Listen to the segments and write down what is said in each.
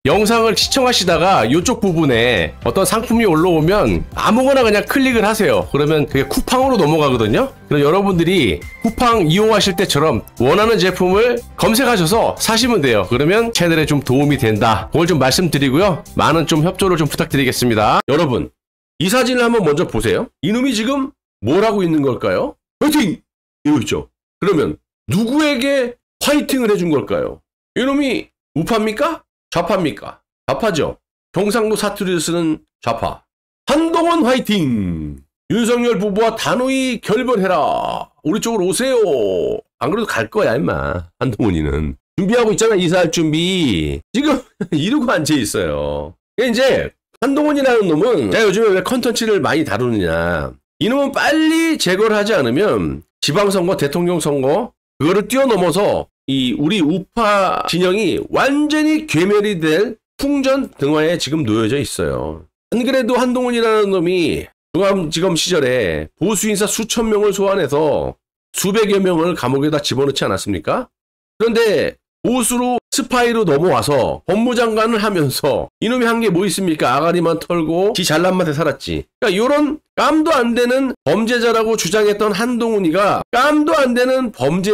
영상을 시청하시다가 이쪽 부분에 어떤 상품이 올라오면 아무거나 그냥 클릭을 하세요. 그러면 그게 쿠팡으로 넘어가거든요. 그럼 여러분들이 쿠팡 이용하실 때처럼 원하는 제품을 검색하셔서 사시면 돼요. 그러면 채널에 좀 도움이 된다. 그걸 좀 말씀드리고요. 많은 좀 협조를 좀 부탁드리겠습니다. 여러분, 이 사진을 한번 먼저 보세요. 이놈이 지금 뭘 하고 있는 걸까요? 화이팅! 이러고 있죠. 그러면 누구에게 화이팅을 해준 걸까요? 이놈이 우파입니까? 좌파입니까? 좌파죠. 경상도 사투리를 쓰는 좌파. 한동훈 화이팅! 윤석열 부부와 단호히 결별해라. 우리 쪽으로 오세요. 안 그래도 갈 거야 임마. 한동훈이는 준비하고 있잖아. 이사할 준비. 지금 이러고 앉아 있어요. 이제 한동훈이라는 놈은 제가 요즘에 왜 컨텐츠를 많이 다루느냐, 이놈은 빨리 제거를 하지 않으면 지방선거, 대통령 선거 그거를 뛰어넘어서 이 우리 우파 진영이 완전히 괴멸이 될 풍전등화에 지금 놓여져 있어요. 안 그래도 한동훈이라는 놈이 중앙지검 시절에 보수인사 수천 명을 소환해서 수백여 명을 감옥에다 집어넣지 않았습니까? 그런데 보수로 스파이로 넘어와서 법무장관을 하면서 이놈이 한 게 뭐 있습니까? 아가리만 털고 지 잘난 맛에 살았지. 그러니까 이런 깜도 안 되는 범죄자라고 주장했던 한동훈이가 깜도 안 되는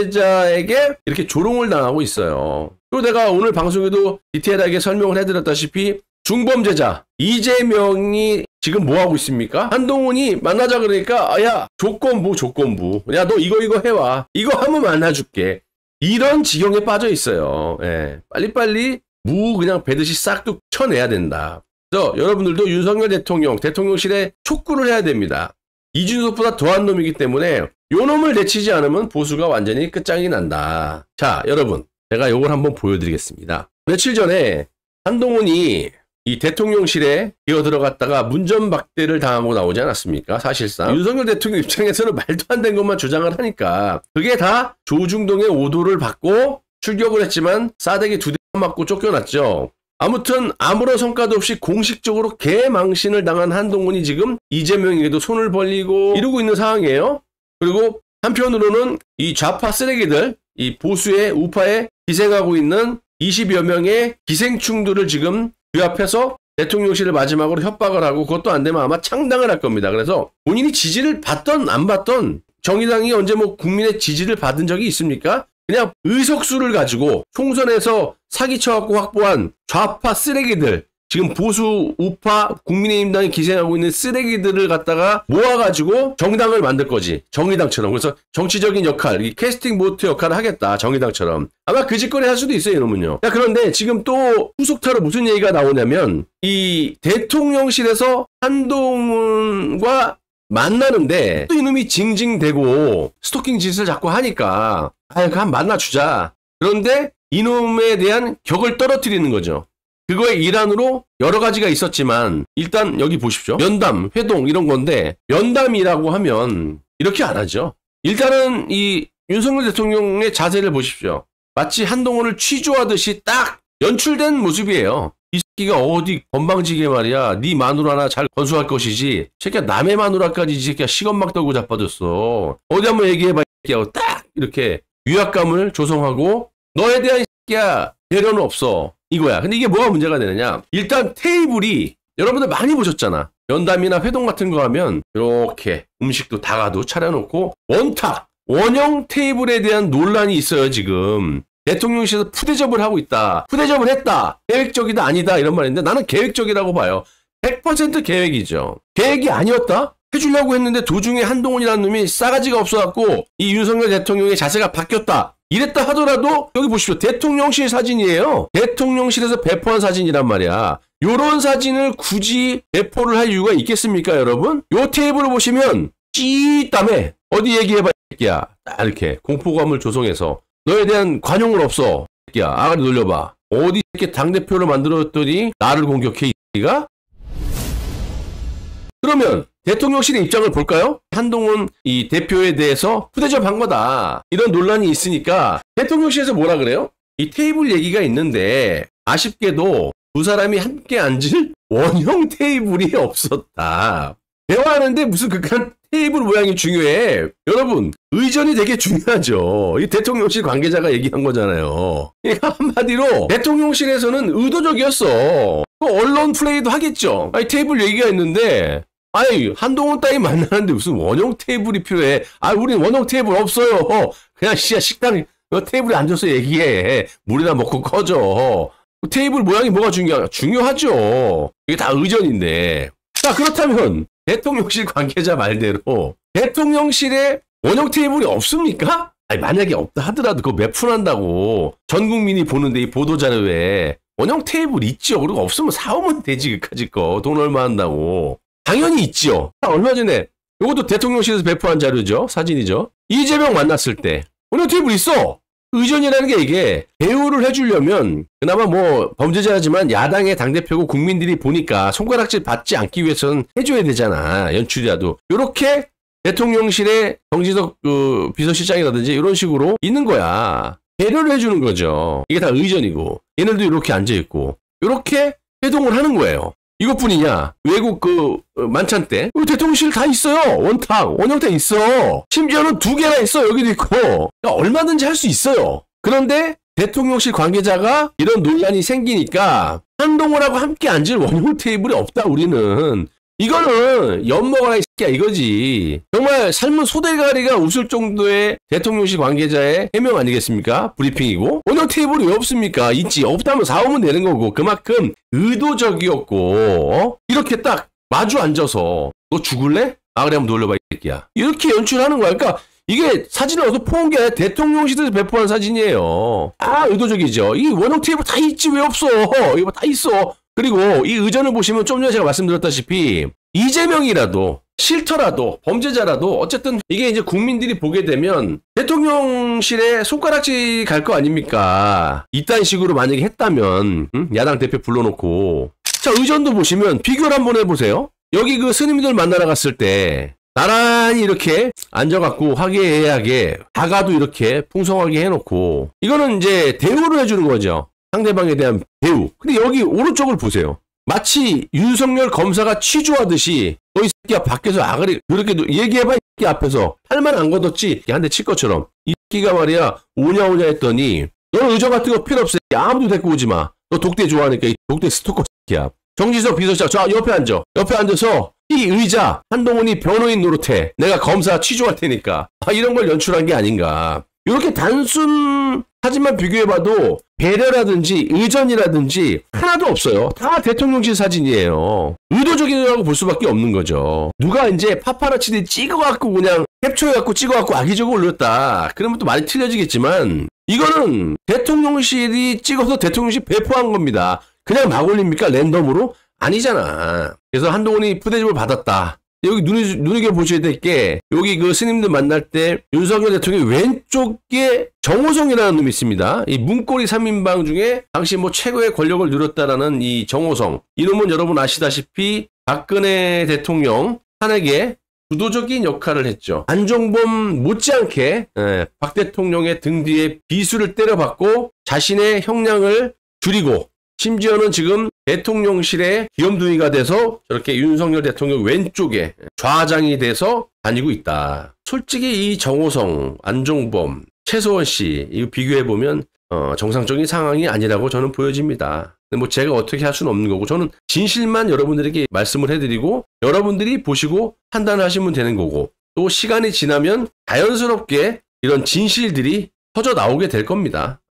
범죄자에게 이렇게 조롱을 당하고 있어요. 그리고 내가 오늘 방송에도 디테일하게 설명을 해드렸다시피 중범죄자 이재명이 지금 뭐 하고 있습니까? 한동훈이 만나자 그러니까 야 조건부 야 너 이거 해와, 이거 하면 만나줄게, 이런 지경에 빠져 있어요. 예, 빨리빨리 무 그냥 배듯이 싹둑 쳐내야 된다. 그래서 여러분들도 윤석열 대통령실에 촉구를 해야 됩니다. 이준석보다 더한 놈이기 때문에 요 놈을 내치지 않으면 보수가 완전히 끝장이 난다. 자, 여러분, 제가 요걸 한번 보여드리겠습니다. 며칠 전에 한동훈이 이 대통령실에 기어들어갔다가 문전박대를 당하고 나오지 않았습니까? 사실상 윤석열 대통령 입장에서는 말도 안 되는 것만 주장을 하니까 그게 다 조중동의 오도를 받고 출격을 했지만 싸대기 2대 맞고 쫓겨났죠. 아무튼 아무런 성과도 없이 공식적으로 개망신을 당한 한동훈이 지금 이재명에게도 손을 벌리고 이러고 있는 상황이에요. 그리고 한편으로는 이 좌파 쓰레기들, 이 보수의 우파에 기생하고 있는 20여 명의 기생충들을 지금 그 앞에서 대통령실을 마지막으로 협박을 하고 그것도 안 되면 아마 창당을 할 겁니다. 그래서 본인이 지지를 받던 안 받던, 정의당이 언제 뭐 국민의 지지를 받은 적이 있습니까? 그냥 의석수를 가지고 총선에서 사기쳐갖고 확보한 좌파 쓰레기들, 지금 보수 우파 국민의힘당이 기생하고 있는 쓰레기들을 갖다가 모아가지고 정당을 만들 거지. 정의당처럼. 그래서 정치적인 역할, 이 캐스팅 보트 역할을 하겠다. 정의당처럼. 아마 그 짓거리 할 수도 있어요, 이놈은요. 야, 그런데 지금 또 후속타로 무슨 얘기가 나오냐면 이 대통령실에서 한동훈과 만나는데 또 이놈이 징징대고 스토킹 짓을 자꾸 하니까 그냥 만나주자. 그런데 이놈에 대한 격을 떨어뜨리는 거죠. 그거의 일환으로 여러 가지가 있었지만 일단 여기 보십시오. 면담, 회동 이런 건데 면담이라고 하면 이렇게 안 하죠. 일단은 이 윤석열 대통령의 자세를 보십시오. 마치 한동훈을 취조하듯이 딱 연출된 모습이에요. 이 새끼가 어디 건방지게 말이야. 네 마누라나 잘 건수할 것이지. 새끼야 남의 마누라까지 이 새끼야 시건막 떨고 자빠졌어. 어디 한번 얘기해봐 이 새끼야. 딱 이렇게 위압감을 조성하고 너에 대한 이 새끼야 배려는 없어. 이거야. 근데 이게 뭐가 문제가 되느냐. 일단 테이블이 여러분들 많이 보셨잖아. 면담이나 회동 같은 거 하면 이렇게 음식도 다가도 차려놓고 원형 테이블에 대한 논란이 있어요. 지금 대통령실에서 푸대접을 하고 있다. 푸대접을 했다. 계획적이다 아니다 이런 말인데 나는 계획적이라고 봐요. 100% 계획이죠. 계획이 아니었다? 해주려고 했는데 도중에 한동훈이라는 놈이 싸가지가 없어갖고 이 윤석열 대통령의 자세가 바뀌었다. 이랬다 하더라도 여기 보십시오. 대통령실 사진이에요. 대통령실에서 배포한 사진이란 말이야. 요런 사진을 굳이 배포를 할 이유가 있겠습니까, 여러분? 요 테이블을 보시면 찌땀에 어디 얘기해봐, 새끼야. 이렇게 공포감을 조성해서 너에 대한 관용은 없어, 새끼야. 아가리 놀려봐. 어디 이렇게 당대표를 만들었더니 나를 공격해, 이가? 그러면 대통령실의 입장을 볼까요? 한동훈 이 대표에 대해서 푸대접한 거다. 이런 논란이 있으니까 대통령실에서 뭐라 그래요? 이 테이블 얘기가 있는데 아쉽게도 두 사람이 함께 앉을 원형 테이블이 없었다. 대화하는데 무슨 극한 테이블 모양이 중요해. 여러분, 의전이 되게 중요하죠. 이 대통령실 관계자가 얘기한 거잖아요. 한마디로 대통령실에서는 의도적이었어. 언론 플레이도 하겠죠. 아니, 테이블 얘기가 있는데, 아니, 한동훈 따위 만나는데 무슨 원형 테이블이 필요해. 아, 우린 원형 테이블 없어요. 그냥 식당 테이블에 앉아서 얘기해. 물이나 먹고 꺼져. 테이블 모양이 뭐가 중요하죠. 이게 다 의전인데. 자, 그렇다면 대통령실 관계자 말대로 대통령실에 원형 테이블이 없습니까? 아니, 만약에 없다 하더라도 그거 매푼한다고 전 국민이 보는데 이 보도자료에 원형 테이블 있죠. 그리고 없으면 사오면 되지, 그까짓 거. 돈 얼마 한다고. 당연히 있죠. 얼마 전에 이것도 대통령실에서 배포한 자료죠. 사진이죠. 이재명 만났을 때 원형 테이블 있어. 의전이라는 게 이게 대우를 해주려면 그나마 뭐 범죄자지만 야당의 당대표고 국민들이 보니까 손가락질 받지 않기 위해서는 해줘야 되잖아. 연출이라도. 이렇게 대통령실에 정진석 그 비서실장이라든지 이런 식으로 있는 거야. 배려를 해주는 거죠. 이게 다 의전이고 얘네들도 이렇게 앉아있고 이렇게 회동을 하는 거예요. 이것뿐이냐? 외국 그 만찬 때 우리 대통령실 다 있어요. 원탕, 원형탕 있어. 심지어는 2개나 있어. 여기도 있고. 그러니까 얼마든지 할 수 있어요. 그런데 대통령실 관계자가 이런 논란이 생기니까 한동훈하고 함께 앉을 원형 테이블이 없다. 우리는. 이거는 엿먹어라 이 새끼야 이거지. 정말 삶은 소대가리가 웃을 정도의 대통령실 관계자의 해명 아니겠습니까? 브리핑이고. 원형 테이블이 왜 없습니까? 있지. 없다면 사오면 되는 거고. 그만큼 의도적이었고 이렇게 딱 마주 앉아서 너 죽을래? 아 그래 한번 놀려봐 이 새끼야. 이렇게 연출하는 거야. 그러니까 이게 사진을 어디서 포온 게 아니라 대통령실에서 배포한 사진이에요. 아 의도적이죠. 이 원형 테이블 다 있지 왜 없어. 이거 다 있어. 그리고 이 의전을 보시면 좀 전에 제가 말씀드렸다시피 이재명이라도 싫더라도 범죄자라도 어쨌든 이게 이제 국민들이 보게 되면 대통령실에 손가락질 갈 거 아닙니까? 이딴 식으로 만약에 했다면 야당 대표 불러놓고 자 의전도 보시면 비교를 한번 해보세요. 여기 그 스님들 만나러 갔을 때 나란히 이렇게 앉아갖고 화기애애하게 다가도 이렇게 풍성하게 해놓고 이거는 이제 대우를 해주는 거죠. 상대방에 대한 대우. 근데 여기 오른쪽을 보세요. 마치 윤석열 검사가 취조하듯이 너 이 새끼야 밖에서 아가리 그렇게 얘기해봐 이 새끼 앞에서 팔만 안 걷었지 한 대 칠 것처럼 이 새끼가 말이야 오냐 했더니 너는 의전 같은 거 필요 없어. 아무도 데리고 오지 마. 너 독대 좋아하니까 이 독대 스토커 새끼야. 정진석 비서실장 저 옆에 앉아. 옆에 앉아서 이 의자 한동훈이 변호인 노릇해. 내가 검사 취조할 테니까. 아, 이런 걸 연출한 게 아닌가. 이렇게 단순 사진만 비교해봐도 배려라든지 의전이라든지 하나도 없어요. 다 대통령실 사진이에요. 의도적이라고 볼 수밖에 없는 거죠. 누가 이제 파파라치들 찍어갖고 그냥 캡처해갖고 찍어갖고 악의적으로 올렸다. 그러면 또 많이 틀려지겠지만 이거는 대통령실이 찍어서 대통령실 배포한 겁니다. 그냥 막 올립니까? 랜덤으로? 아니잖아. 그래서 한동훈이 푸대접을 받았다. 여기 눈여겨보셔야 될 게 여기 그 스님들 만날 때 윤석열 대통령이 왼쪽에 정호성이라는 놈이 있습니다. 이 문고리 3인방 중에 당시 뭐 최고의 권력을 누렸다라는 이 정호성. 이놈은 여러분 아시다시피 박근혜 대통령 탄핵에 주도적인 역할을 했죠. 안종범 못지않게 박 대통령의 등 뒤에 비수를 때려받고 자신의 형량을 줄이고 심지어는 지금 대통령실의 귀염둥이가 돼서 저렇게 윤석열 대통령 왼쪽에 좌장이 돼서 다니고 있다. 솔직히 이 정호성, 안종범, 최소원 씨 이거 비교해보면 정상적인 상황이 아니라고 저는 보여집니다. 근데 뭐 제가 어떻게 할 수는 없는 거고 저는 진실만 여러분들에게 말씀을 해드리고 여러분들이 보시고 판단하시면 되는 거고 또 시간이 지나면 자연스럽게 이런 진실들이 터져 나오게 될 겁니다.